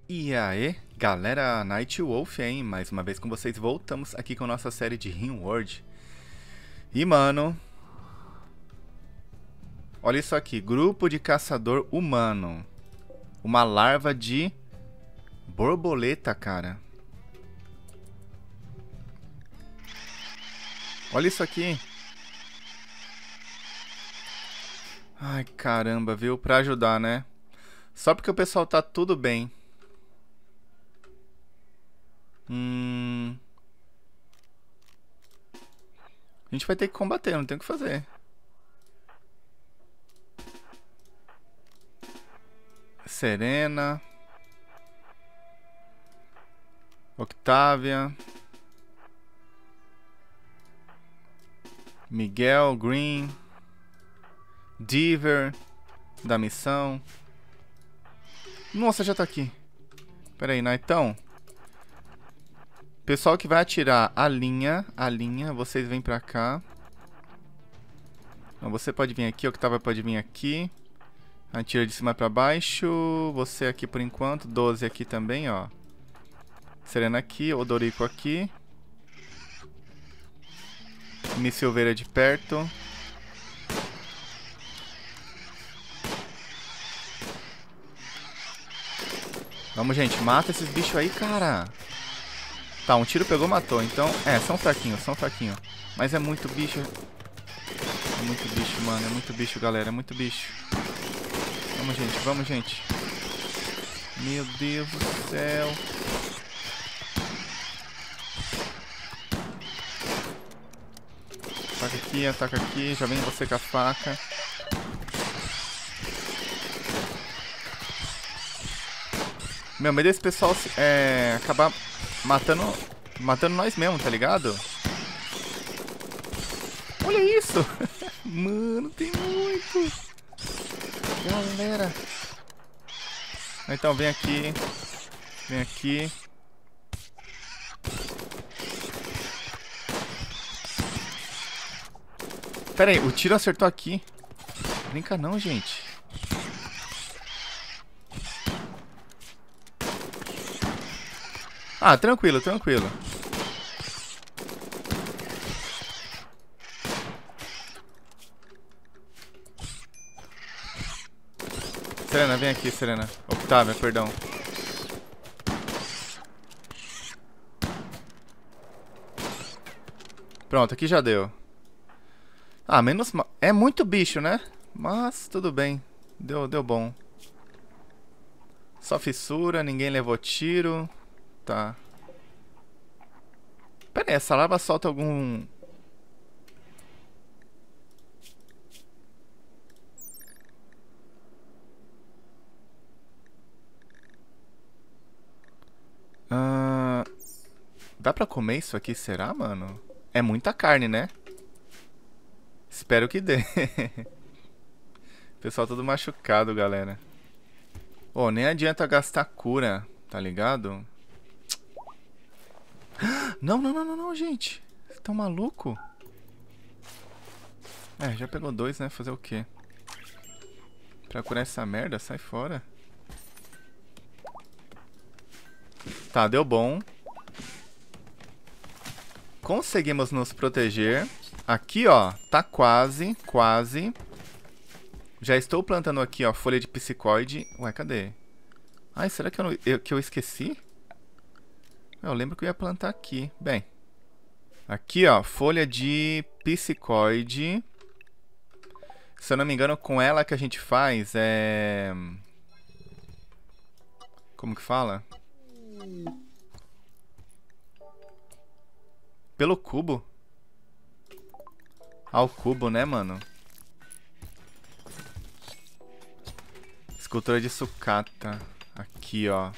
E aí, galera, Night Wolf, hein? Mais uma vez com vocês, voltamos aqui com nossa série de Rimworld. E, mano, olha isso aqui, grupo de caçador humano. Uma larva de borboleta, cara. Olha isso aqui. Ai, caramba, viu? Pra ajudar, né? Só porque o pessoal tá tudo bem. Hum... A gente vai ter que combater, não tem o que fazer. Serena. Octavia. Miguel, Green. Diver. Da missão. Nossa, já tá aqui. Pera aí, Naitão. Pessoal que vai atirar a linha, vocês vêm pra cá. Então, você pode vir aqui, Octavia pode vir aqui. Atira de cima pra baixo. Você aqui por enquanto, 12 aqui também, ó. Serena aqui, Odorico aqui. Miss Silveira de perto. Vamos, gente, mata esses bichos aí, cara. Tá, um tiro pegou, matou. Então, são fraquinhos, são fraquinhos. Mas é muito bicho. É muito bicho, mano. É muito bicho, galera. É muito bicho. Vamos, gente. Vamos, gente. Meu Deus do céu. Ataca aqui. Já vem você com a faca. Meu medo é esse pessoal acabar matando nós mesmo, tá ligado? Olha isso! Mano, tem muito! Galera! Então, vem aqui. Vem aqui. Pera aí, o tiro acertou aqui. Brinca não, gente. Ah, tranquilo, tranquilo. Serena, vem aqui, Serena. Octavia, perdão. Pronto, aqui já deu. Ah, menos mal. É muito bicho, né? Mas tudo bem. Deu bom. Só fissura, ninguém levou tiro. Tá. Pera aí, essa larva solta algum... Dá pra comer isso aqui, será, mano? É muita carne, né? Espero que dê. Pessoal todo machucado, galera. Oh, nem adianta gastar cura, tá ligado? Não, não, não, não, não, gente. Vocês tão maluco? Já pegou dois, né? Fazer o quê? Pra curar essa merda, sai fora. Tá, deu bom. Conseguimos nos proteger. Aqui, ó, tá quase, quase. Já estou plantando aqui, ó, folha de psicoide. Ué, cadê? Ai, será que eu esqueci? Eu lembro que eu ia plantar aqui. Bem, aqui, ó, folha de psicoide. Se eu não me engano, com ela que a gente faz como que fala? Pelo cubo. Ao cubo, né, mano? Escultura de sucata. Aqui, ó.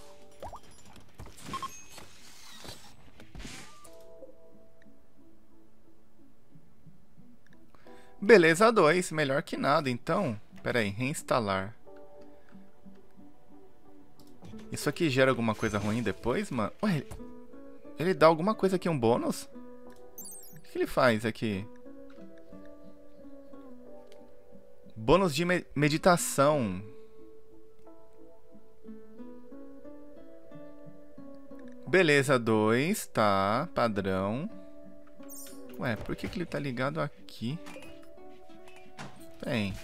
Beleza, 2. Melhor que nada, então. Pera aí, reinstalar. Isso aqui gera alguma coisa ruim depois, mano? Ué, ele dá alguma coisa aqui, um bônus? O que ele faz aqui? Bônus de meditação. Beleza, 2, tá, padrão. Ué, por que ele tá ligado aqui? Bem.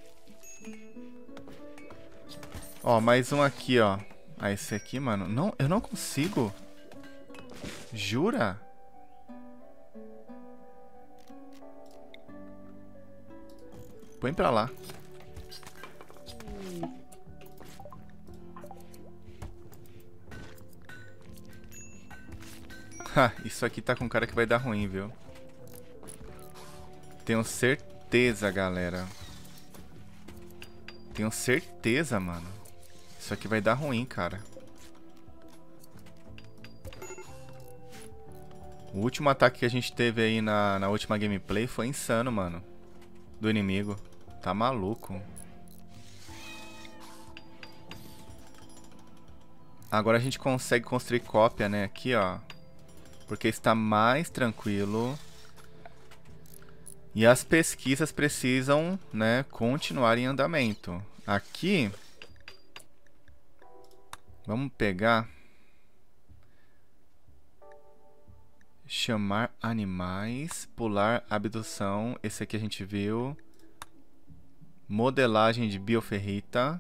Ó, mais um aqui, ó. Ah, esse aqui, mano. Não, eu não consigo. Jura? Põe pra lá. Ha, isso aqui tá com cara que vai dar ruim, viu? Tenho certeza, galera. Tenho certeza, mano. Isso aqui vai dar ruim, cara. O último ataque que a gente teve aí na última gameplay foi insano, mano. Do inimigo. Tá maluco. Agora a gente consegue construir cópia, né? Aqui, ó. Porque está mais tranquilo. E as pesquisas precisam, né, continuar em andamento. Aqui... Vamos pegar... Chamar animais, pular abdução, esse aqui a gente viu. Modelagem de bioferrita.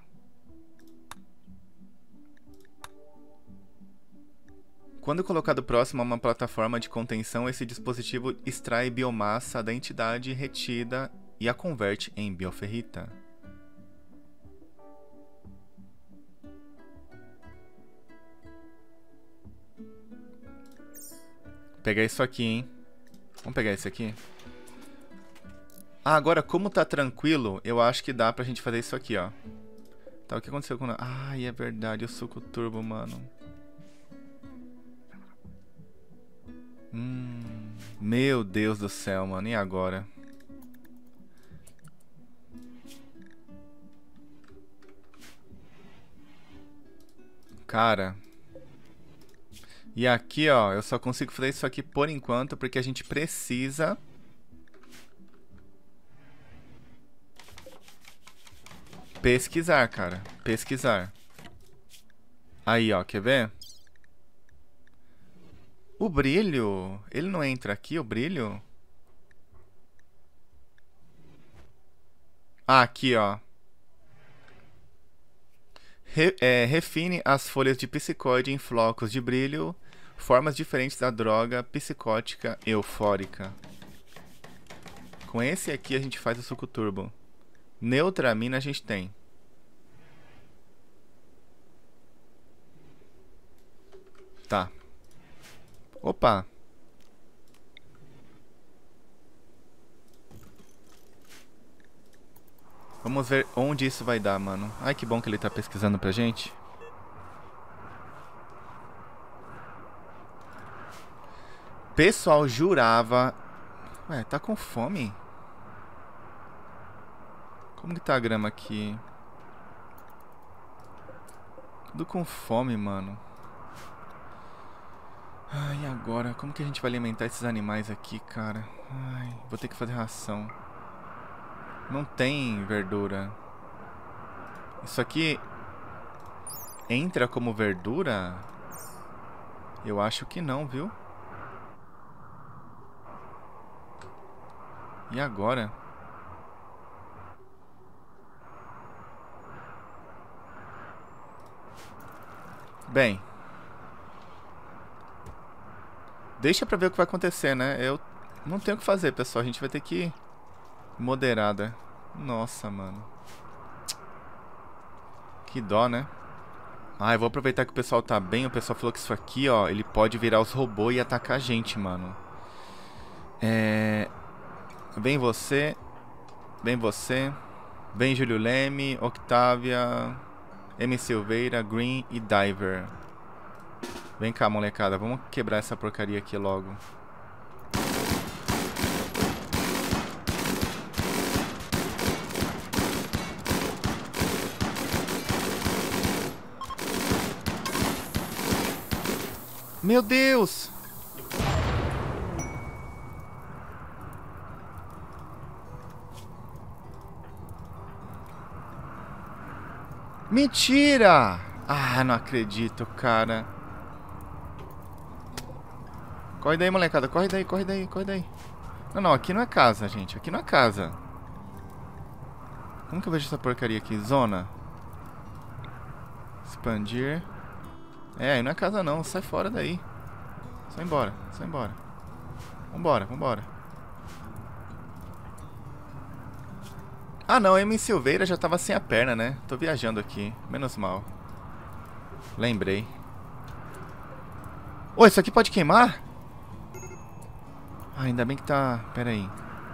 Quando colocado próximo a uma plataforma de contenção, esse dispositivo extrai biomassa da entidade retida e a converte em bioferrita. Pegar isso aqui, hein? Vamos pegar esse aqui. Ah, agora como tá tranquilo, eu acho que dá pra gente fazer isso aqui, ó. Tá, o que aconteceu com... Ai, é verdade, o suco turbo, mano. Meu Deus do céu, mano. E agora? Cara... E aqui, ó, eu só consigo fazer isso aqui por enquanto, porque a gente precisa... pesquisar, cara. Pesquisar. Aí, ó, quer ver? O brilho... Ele não entra aqui, o brilho? Ah, aqui, ó. Refine as folhas de psicoide em flocos de brilho... Formas diferentes da droga psicótica eufórica. Com esse aqui a gente faz o suco turbo. Neutramina a gente tem. Tá. Opa. Vamos ver onde isso vai dar, mano. Ai, que bom que ele tá pesquisando pra gente. Pessoal jurava... Ué, tá com fome? Como que tá a grama aqui? Tudo com fome, mano. Ai, e agora? Como que a gente vai alimentar esses animais aqui, cara? Ai, vou ter que fazer ração. Não tem verdura. Isso aqui... entra como verdura? Eu acho que não, viu? E agora? Bem. Deixa pra ver o que vai acontecer, né? Eu não tenho o que fazer, pessoal. A gente vai ter que ir moderada. Nossa, mano. Que dó, né? Ah, eu vou aproveitar que o pessoal tá bem. O pessoal falou que isso aqui, ó, ele pode virar os robôs e atacar a gente, mano. Vem você. Vem você. Vem Júlio Leme, Octavia, M. Silveira, Green e Diver. Vem cá, molecada. Vamos quebrar essa porcaria aqui logo. Meu Deus! Mentira! Ah, não acredito, cara. Corre daí, molecada. Corre daí, corre daí, corre daí. Não, não. Aqui não é casa, gente. Aqui não é casa. Como que eu vejo essa porcaria aqui? Zona. Expandir. É, aí não é casa não. Sai fora daí. Só embora, só embora. Vambora, vambora. Ah não, a M. Silveira já tava sem a perna, né? Tô viajando aqui. Menos mal. Lembrei. Ô, isso aqui pode queimar? Ah, ainda bem que tá... Pera aí.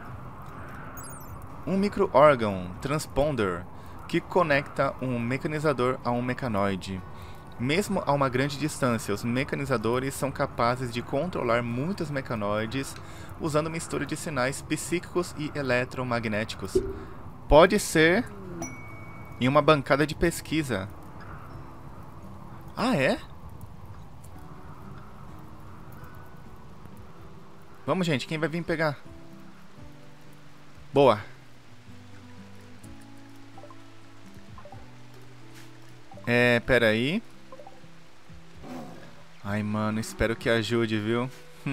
Um micro-órgão transponder que conecta um mecanizador a um mecanoide. Mesmo a uma grande distância, os mecanizadores são capazes de controlar muitos mecanoides usando mistura de sinais psíquicos e eletromagnéticos. Pode ser em uma bancada de pesquisa. Ah, é? Vamos, gente. Quem vai vir pegar? Boa. Pera aí. Ai, mano, espero que ajude, viu?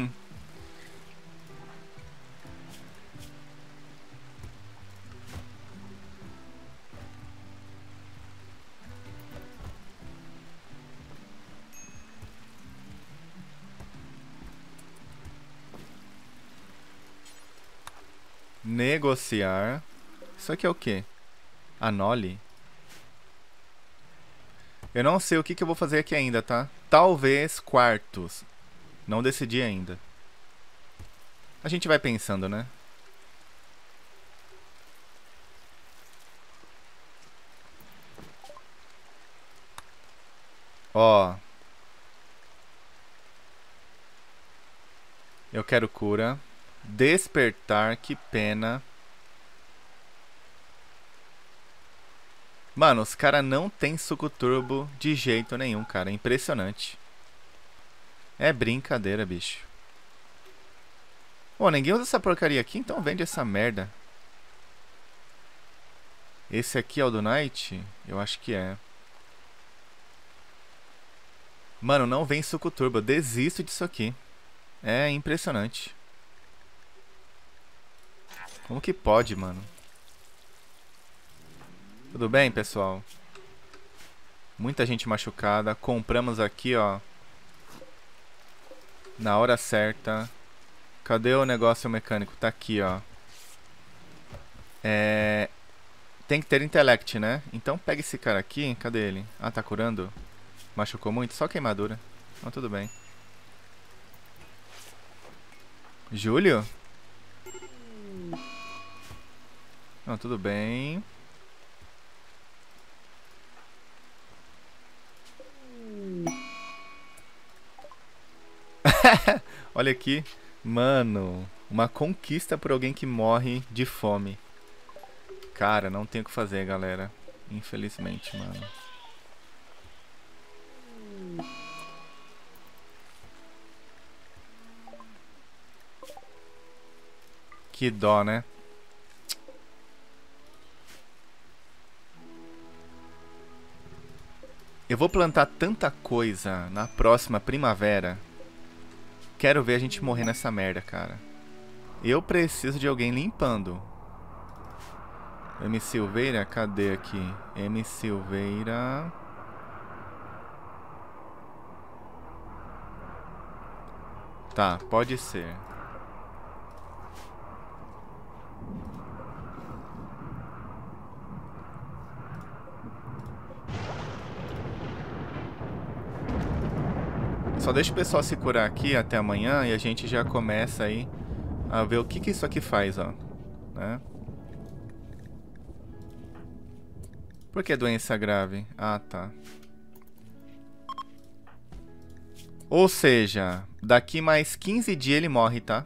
Negociar. Isso aqui é o quê? Anole? Eu não sei o que eu vou fazer aqui ainda, tá? Talvez quartos. Não decidi ainda. A gente vai pensando, né? Ó. Eu quero cura. Despertar, que pena. Mano, os caras não tem suco turbo de jeito nenhum, cara. É impressionante. É brincadeira, bicho. Pô, ninguém usa essa porcaria aqui, então vende essa merda. Esse aqui é o do Night? Eu acho que é. Mano, não vem suco turbo. Eu desisto disso aqui. É impressionante. Como que pode, mano? Tudo bem, pessoal? Muita gente machucada. Compramos aqui, ó. Na hora certa. Cadê o negócio mecânico? Tá aqui, ó. Tem que ter intellect, né? Então pega esse cara aqui. Cadê ele? Ah, tá curando? Machucou muito? Só queimadura. Então tudo bem. Júlio? Não, tudo bem. Olha aqui. Mano, uma conquista por alguém que morre de fome. Cara, não tem o que fazer, galera. Infelizmente, mano. Que dó, né? Eu vou plantar tanta coisa na próxima primavera. Quero ver a gente morrer nessa merda, cara. Eu preciso de alguém limpando. M. Silveira, cadê aqui? M. Silveira. Tá, pode ser. Só deixa o pessoal se curar aqui até amanhã e a gente já começa aí a ver o que isso aqui faz, ó. Né? Por que doença grave? Ah, tá. Ou seja, daqui mais 15 dias ele morre, tá?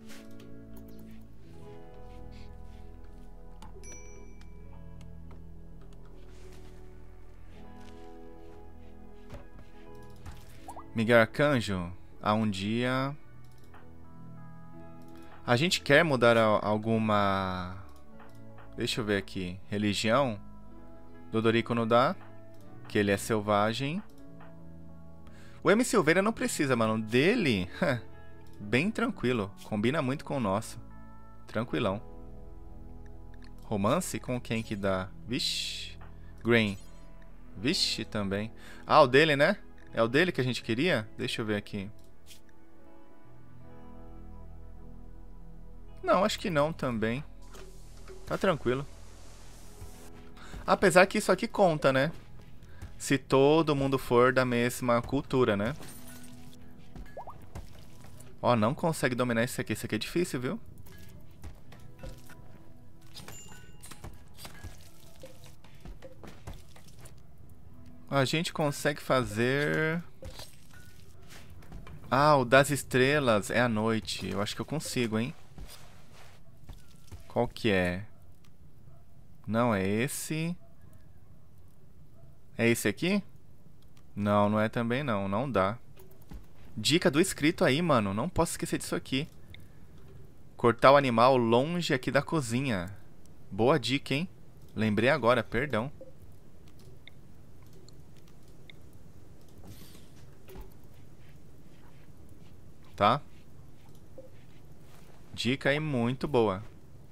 Miguel Arcanjo, há um dia... A gente quer mudar alguma... Deixa eu ver aqui. Religião? Dodorico não dá. Que ele é selvagem. O M. Silveira não precisa, mano. Dele... Bem tranquilo. Combina muito com o nosso. Tranquilão. Romance com quem que dá? Vixe. Green. Vixe, também. Ah, o dele, né? É o dele que a gente queria? Deixa eu ver aqui. Não, acho que não também. Tá tranquilo. Apesar que isso aqui conta, né? Se todo mundo for da mesma cultura, né? Ó, não consegue dominar esse aqui. Esse aqui é difícil, viu? A gente consegue fazer... Ah, o das estrelas é à noite. Eu acho que eu consigo, hein? Qual que é? Não, é esse. É esse aqui? Não, não é também não. Não dá. Dica do inscrito aí, mano. Não posso esquecer disso aqui. Cortar o animal longe aqui da cozinha. Boa dica, hein? Lembrei agora, perdão. Tá? Dica aí muito boa.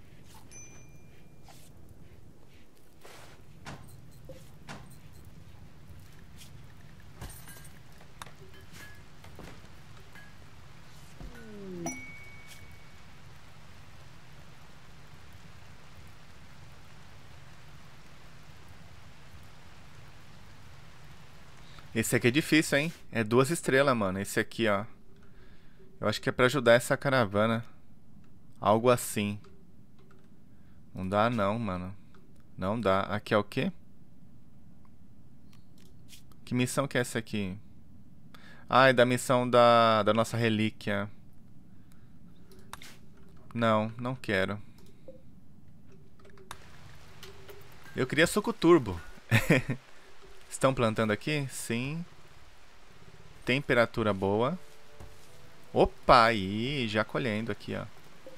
Esse aqui é difícil, hein? É 2 estrelas, mano. Esse aqui, ó. Eu acho que é pra ajudar essa caravana. Algo assim. Não dá não, mano. Não dá. Aqui é o quê? Que missão que é essa aqui? Ah, é da missão da nossa relíquia. Não, não quero. Eu queria suco turbo. Estão plantando aqui? Sim. Temperatura boa. Opa, aí, já colhendo aqui, ó.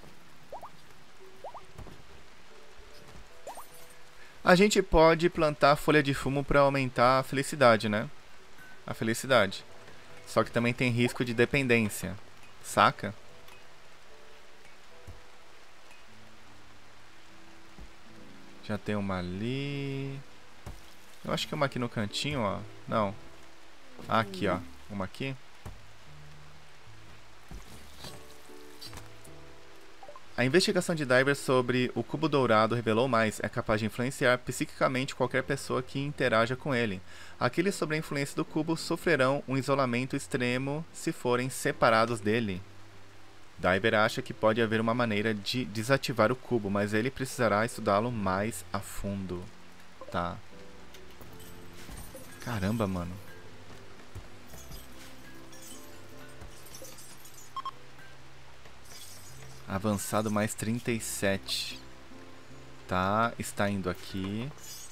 A gente pode plantar folha de fumo para aumentar a felicidade, né? A felicidade. Só que também tem risco de dependência. Saca? Já tem uma ali. Eu acho que uma aqui no cantinho, ó. Não. Aqui, ó. Uma aqui. A investigação de Diver sobre o cubo dourado revelou mais. É capaz de influenciar psiquicamente qualquer pessoa que interaja com ele. Aqueles sob a influência do cubo sofrerão um isolamento extremo se forem separados dele. Diver acha que pode haver uma maneira de desativar o cubo, mas ele precisará estudá-lo mais a fundo. Tá. Caramba, mano. Avançado mais 37. Tá, está indo aqui.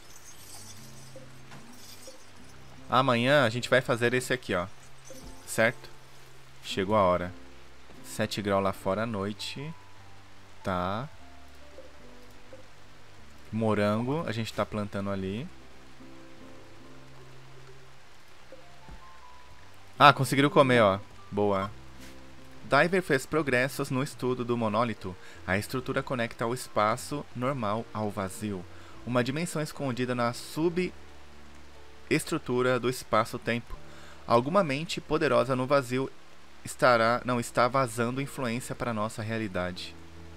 Amanhã a gente vai fazer esse aqui, ó. Certo? Chegou a hora. 7 graus lá fora à noite. Tá. Morango, a gente tá plantando ali. Ah, conseguiram comer, ó. Boa. Diver fez progressos no estudo do monólito. A estrutura conecta o espaço normal ao vazio. Uma dimensão escondida na subestrutura do espaço-tempo. Alguma mente poderosa no vazio está vazando influência para nossa realidade.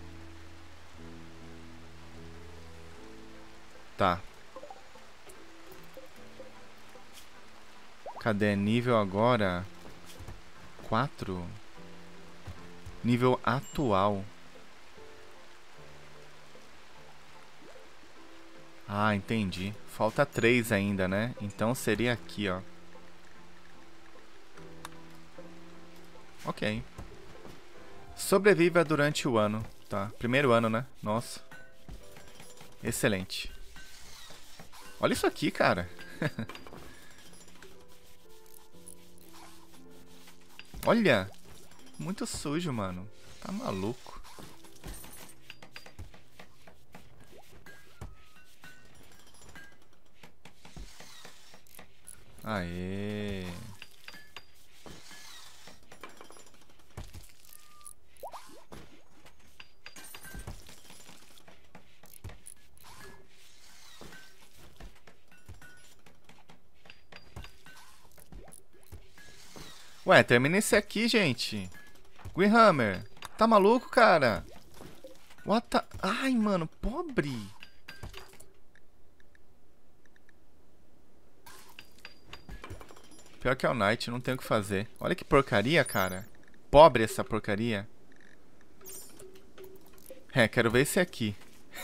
Tá. Cadê? Nível agora? 4? Nível atual. Ah, entendi. Falta 3 ainda, né? Então seria aqui, ó. Ok. Sobreviva durante o ano. Tá. Primeiro ano, né? Nossa. Excelente. Olha isso aqui, cara. Olha. Muito sujo, mano. Tá maluco. Aê. Ué, termina esse aqui, gente. Greenhammer. Tá maluco, cara? What the... Ai, mano, pobre. Pior que é o Knight, não tem o que fazer. Olha que porcaria, cara. Pobre essa porcaria. É, quero ver esse aqui.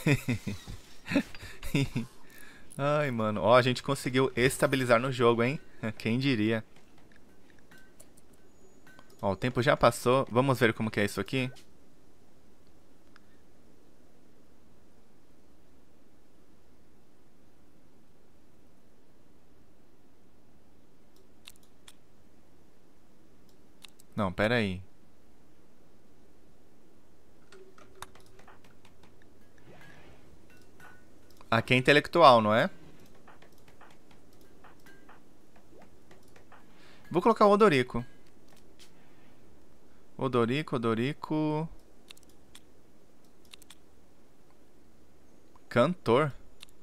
Ai, mano. Ó, a gente conseguiu estabilizar no jogo, hein? Quem diria. Ó, o tempo já passou. Vamos ver como que é isso aqui? Não, pera aí. Aqui é intelectual, não é? Vou colocar o Odorico. Odorico. Cantor?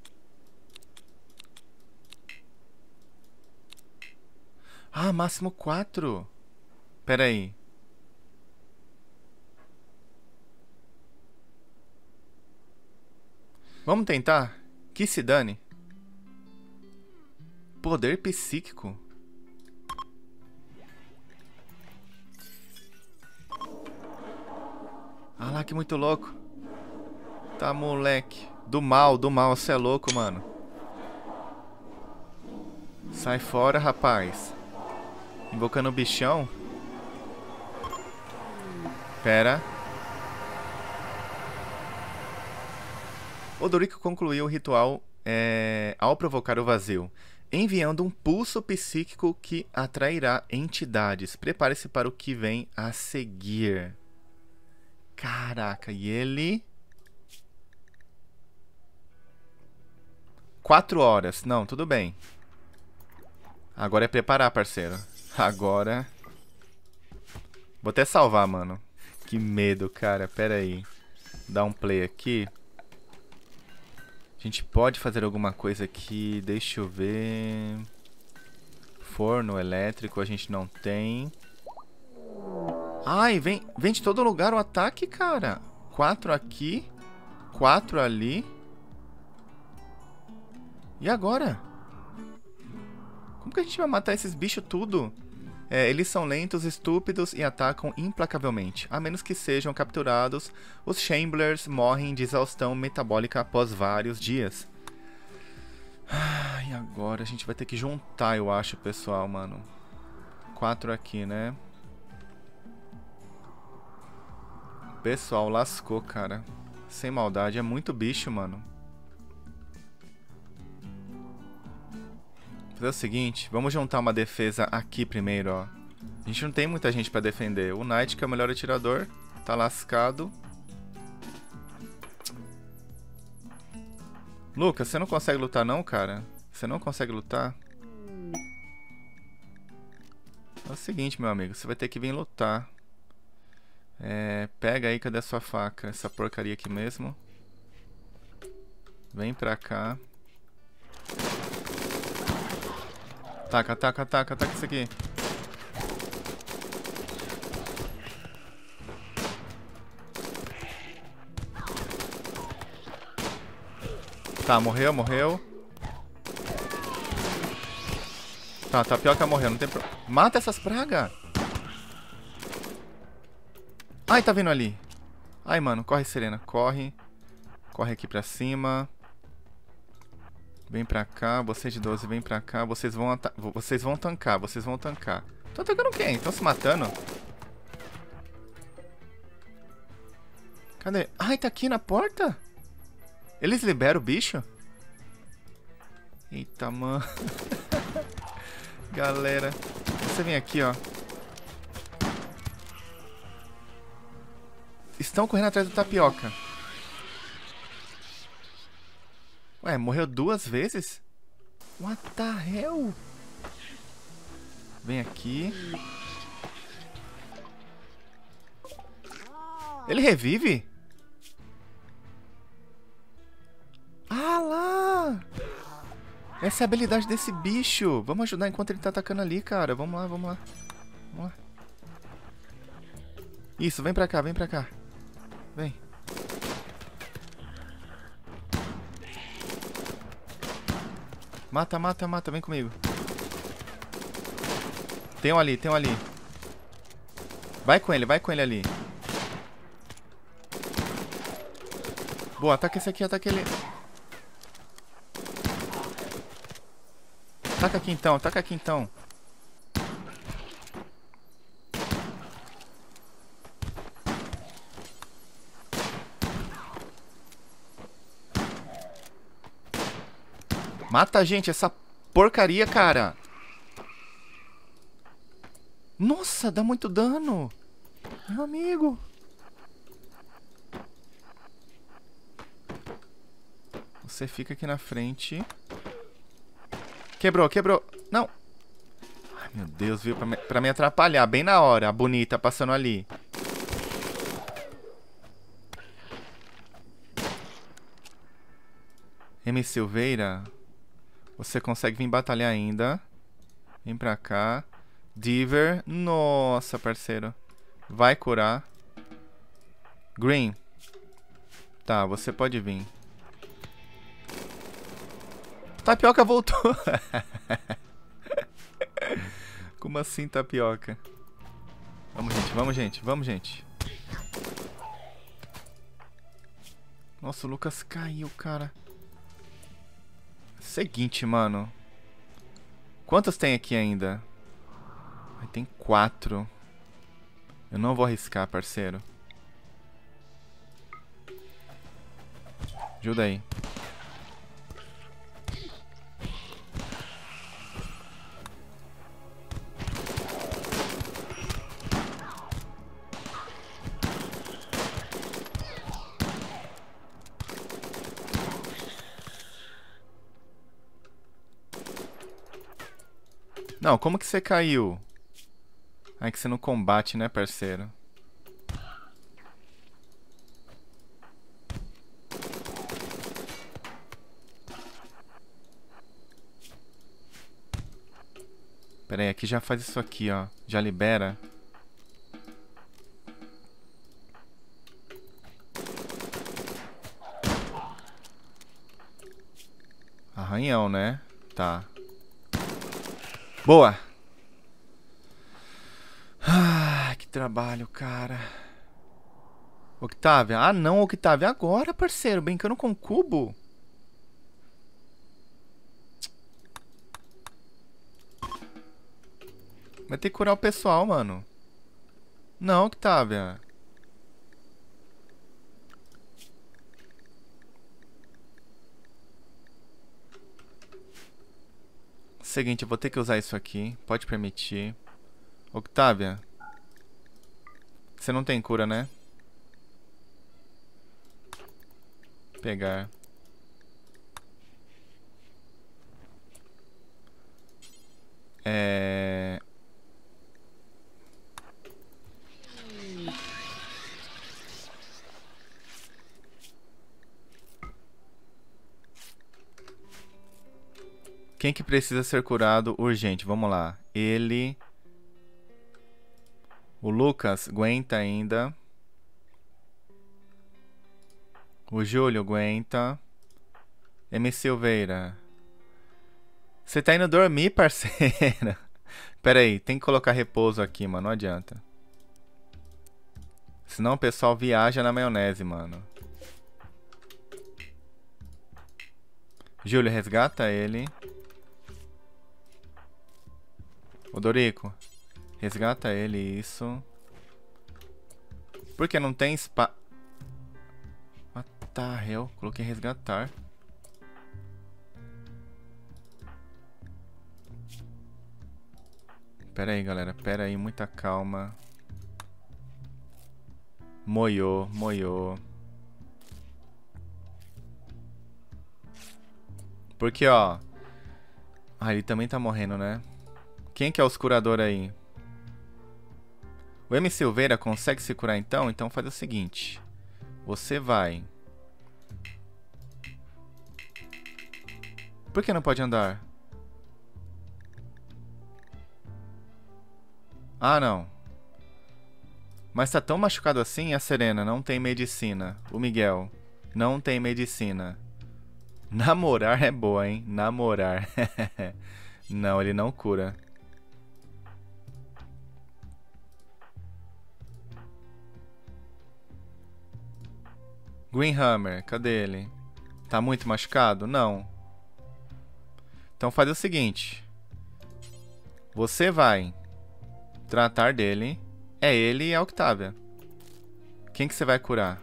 Ah, máximo 4. Pera aí. Vamos tentar? Que se dane. Poder psíquico. Ah lá, que muito louco. Tá, moleque. Do mal, você é louco, mano. Sai fora, rapaz. Invocando o bichão. Pera. Odorico concluiu o ritual ao provocar o vazio, enviando um pulso psíquico que atrairá entidades. Prepare-se para o que vem a seguir. Caraca, e ele... 4 horas. Não, tudo bem. Agora é preparar, parceiro. Agora... Vou até salvar, mano. Que medo, cara. Pera aí. Dá um play aqui. A gente pode fazer alguma coisa aqui. Deixa eu ver... Forno elétrico a gente não tem. Ai, vem de todo lugar o ataque, cara. 4 aqui. 4 ali. E agora? Como que a gente vai matar esses bichos tudo? Eles são lentos, estúpidos e atacam implacavelmente. A menos que sejam capturados, os Chamblers morrem de exaustão metabólica após vários dias. E agora a gente vai ter que juntar, eu acho, pessoal, mano. 4 aqui, né? Pessoal, lascou, cara. Sem maldade, é muito bicho, mano. Vou fazer o seguinte, vamos juntar uma defesa aqui primeiro, ó. A gente não tem muita gente pra defender. O Knight, que é o melhor atirador, tá lascado. Lucas, você não consegue lutar não, cara? Você não consegue lutar? É o seguinte, meu amigo, você vai ter que vir lutar. Pega aí, cadê a sua faca? Essa porcaria aqui mesmo. Vem pra cá. Taca isso aqui. Tá, morreu. Tá, Tapioca morreu, não tem problema. Mata essas pragas! Ai, tá vindo ali. Ai, mano, corre, Serena, corre. Corre aqui pra cima. Vem pra cá, vocês de 12, vem pra cá. Vocês vão tancar. Tô atacando quem? Estão se matando? Cadê? Ai, tá aqui na porta? Eles liberam o bicho? Eita, mano. Galera, você vem aqui, ó. Estão correndo atrás do Tapioca. Ué, morreu 2 vezes? What the hell? Vem aqui. Ele revive? Ah lá! Essa é a habilidade desse bicho. Vamos ajudar enquanto ele tá atacando ali, cara. Vamos lá. Vamos lá. Isso, vem pra cá, vem pra cá. Vem. Mata, mata, mata, vem comigo. Tem um ali, tem um ali. Vai com ele ali. Boa, ataca esse aqui, ataca ele. Ataca aqui então, ataca aqui então. Mata a gente, essa porcaria, cara. Nossa, dá muito dano. Meu amigo. Você fica aqui na frente. Quebrou, quebrou. Não. Ai, meu Deus, viu? Pra me atrapalhar. Bem na hora. A bonita passando ali. M. Silveira. Você consegue vir batalhar ainda. Vem pra cá. Diver. Nossa, parceiro. Vai curar. Green. Tá, você pode vir. Tapioca voltou. Como assim, Tapioca? Vamos, gente, vamos, gente, vamos, gente. Nossa, o Lucas caiu, cara. Seguinte, mano. Quantos tem aqui ainda? Ai, tem 4. Eu não vou arriscar, parceiro. Ajuda aí. Não, como que você caiu? Ai, que você não combate, né, parceiro? Pera aí, aqui já faz isso aqui, ó. Já libera. Arranhão, né? Tá. Boa! Ah, que trabalho, cara. Octávia. Ah, não, Octávia. Agora, parceiro. Brincando com cubo. Vai ter que curar o pessoal, mano. Não, Octávia. Seguinte, eu vou ter que usar isso aqui. Pode permitir. Octávia. Você não tem cura, né? Pegar. Quem que precisa ser curado urgente? Vamos lá. Ele... O Lucas aguenta ainda. O Júlio aguenta. M. Silveira. Você tá indo dormir, parceira? Pera aí, tem que colocar repouso aqui, mano. Não adianta. Senão o pessoal viaja na maionese, mano. Júlio, resgata ele. O Dorico. Resgata ele, isso. Por que não tem spa... What the hell? Coloquei resgatar. Pera aí, galera. Pera aí, muita calma. Moiou, moiou. Porque, ó... Ah, ele também tá morrendo, né? Quem que é os curadores aí? O M. Silveira consegue se curar então? Então faz o seguinte. Você vai... Por que não pode andar? Ah, não. Mas tá tão machucado assim? A Serena não tem medicina. O Miguel não tem medicina. Namorar é boa, hein? Namorar. Não, ele não cura. Greenhammer, cadê ele? Tá muito machucado? Não. Então faz o seguinte. Você vai tratar dele. É ele e a Octavia. Quem que você vai curar?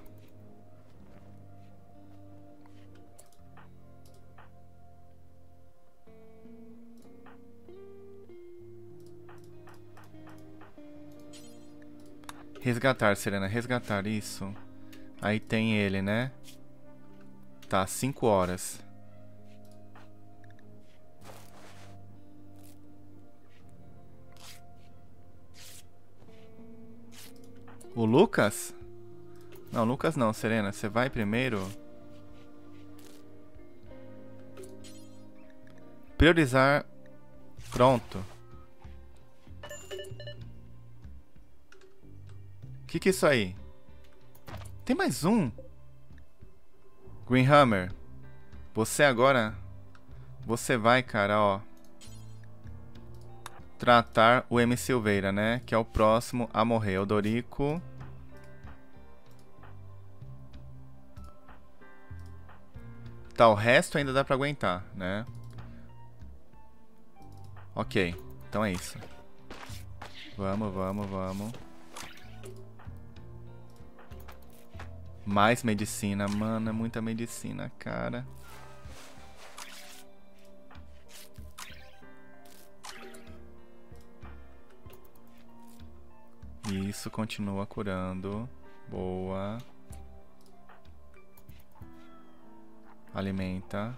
Resgatar, Serena. Resgatar, isso. Aí tem ele, né? Tá, 5 horas. O Lucas? Não, Lucas não, Serena. Você vai primeiro. Priorizar. Pronto. O que é isso aí? Tem mais um. Greenhammer. Você agora... Você vai, cara, ó. Tratar o M. Silveira, né? Que é o próximo a morrer. O Dorico. Tá, o resto ainda dá pra aguentar, né? Ok. Então é isso. Vamos, vamos, vamos. Mais medicina. Mano, é muita medicina, cara. Isso, continua curando. Boa. Alimenta.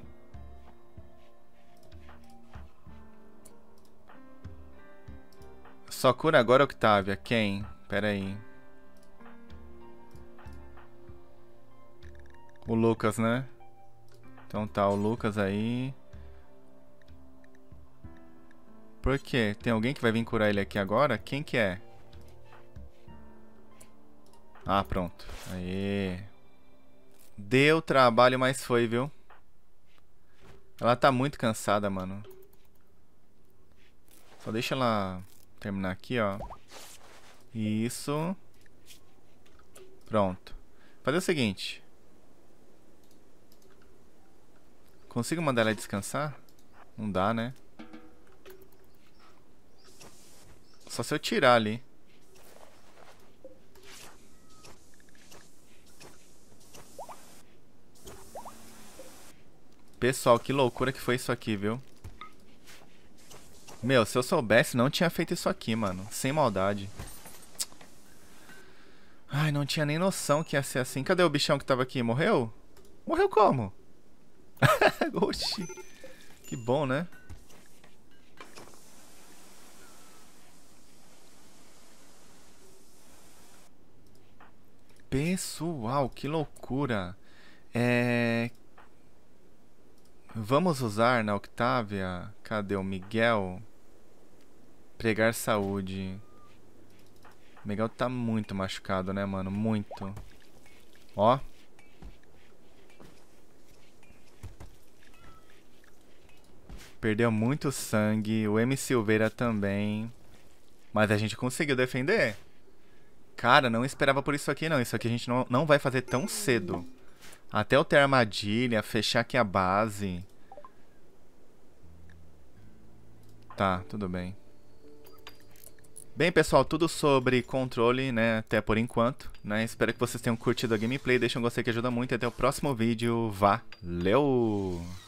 Só cura agora, Octavia. Quem? Pera aí. O Lucas, né? Então tá, o Lucas aí. Por quê? Tem alguém que vai vir curar ele aqui agora? Quem que é? Ah, pronto. Aê. Deu trabalho, mas foi, viu? Ela tá muito cansada, mano. Só deixa ela terminar aqui, ó. Isso. Pronto. Fazer o seguinte. Consigo mandar ela descansar? Não dá, né? Só se eu tirar ali. Pessoal, que loucura que foi isso aqui, viu? Meu, se eu soubesse, não tinha feito isso aqui, mano. Sem maldade. Ai, não tinha nem noção que ia ser assim. Cadê o bichão que tava aqui? Morreu? Morreu como? Oxi. Que bom, né? Pessoal, que loucura. Vamos usar na Octavia. Cadê o Miguel? Pregar saúde. O Miguel tá muito machucado, né, mano? Muito. Ó. Perdeu muito sangue. O M. Silveira também. Mas a gente conseguiu defender. Cara, não esperava por isso aqui, não. Isso aqui a gente não vai fazer tão cedo. Até eu ter armadilha, fechar aqui a base. Tá, tudo bem. Bem, pessoal, tudo sobre controle, né, até por enquanto, né? Espero que vocês tenham curtido a gameplay. Deixa um gostei que ajuda muito e até o próximo vídeo. Valeu!